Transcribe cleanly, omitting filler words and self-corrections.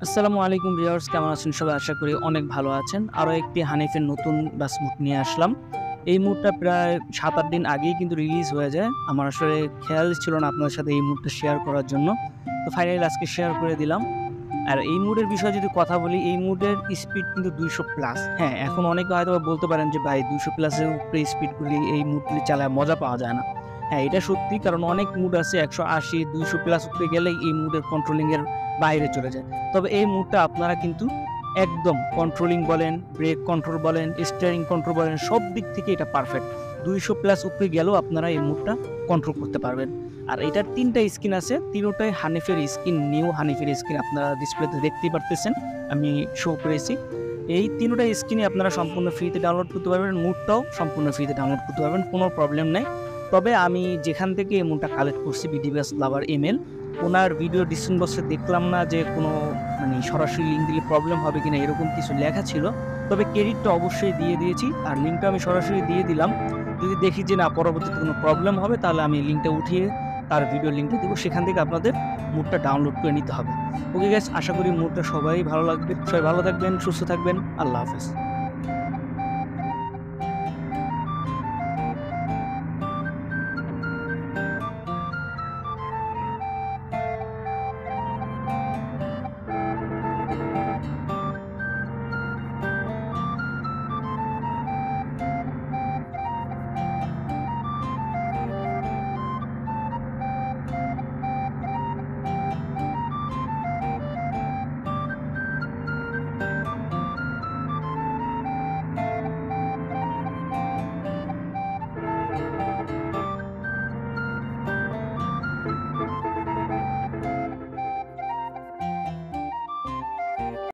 আসসালামু আলাইকুম ভিউয়ার্স, কেমন আছেন সবাই? আশা করি অনেক ভালো আছেন। আরও একটি হানিফের নতুন বাস মুড নিয়ে আসলাম। এই মুডটা প্রায় ৭-৮ দিন আগেই কিন্তু রিলিজ হয়ে যায়। আমার আসলে খেয়াল ছিল না আপনাদের সাথে এই মুডটা শেয়ার করার জন্য। তো ফাইনালি আজকে শেয়ার করে দিলাম। আর এই মুডের বিষয়ে যদি কথা বলি, এই মুডের স্পিড কিন্তু ২০০ প্লাস। হ্যাঁ, এখন অনেকে হয়তোবা বলতে পারেন যে ভাই ২০০ প্লাসের উপরে স্পিডগুলি এই মুডগুলি চালায় মজা পাওয়া যায় না। হ্যাঁ, এটা সত্যি, কারণ অনেক মুড আছে ১৮০, ২০০ প্লাস উপরে গেলেই এই মুডের কন্ট্রোলিংয়ের বাইরে চলে যায়। তবে এই মুডটা আপনারা কিন্তু একদম কন্ট্রোলিং বলেন, ব্রেক কন্ট্রোল বলেন, স্টিয়ারিং কন্ট্রোল বলেন, সব দিক থেকে এটা পারফেক্ট। ২০০ প্লাস উপরে গেলেও আপনারা এই মুডটা কন্ট্রোল করতে পারবেন। আর এটার ৩টা স্ক্রিন আছে, তিনোটাই হানিফের স্ক্রিন, নিউ হানিফের স্ক্রিন আপনারা ডিসপ্লেতে দেখতেই পারতেছেন, আমি শো করেছি। এই তিনোটা স্ক্রিনে আপনারা সম্পূর্ণ ফ্রিতে ডাউনলোড করতে পারবেন, মুডটাও সম্পূর্ণ ফ্রিতে ডাউনলোড করতে পারবেন, কোনো প্রবলেম নেই। তবে আমি যেখান থেকে এই মুডটা কালেক্ট করছি, বিডিবিএস লাভার ইমেল, ওনার ভিডিও ডিসক্রিপশন বক্সে দেখলাম না যে কোনো সরাসরি লিঙ্ক দিলে প্রবলেম হবে কিনা এরকম কিছু লেখা ছিল। তবে ক্রেডিটটা অবশ্যই দিয়ে দিয়েছি, আর লিঙ্কটা আমি সরাসরি দিয়ে দিলাম। যদি দেখি যে না, পরবর্তীতে কোনো প্রবলেম হবে, তাহলে আমি লিঙ্কটা উঠিয়ে তার ভিডিও লিঙ্কটা দেবো, সেখান থেকে আপনাদের মুডটা ডাউনলোড করে নিতে হবে। ওকে গাইস, আশা করি মুডটা সবাই ভালো লাগবে। সবাই ভালো থাকবেন, সুস্থ থাকবেন। আল্লাহ হাফেজ।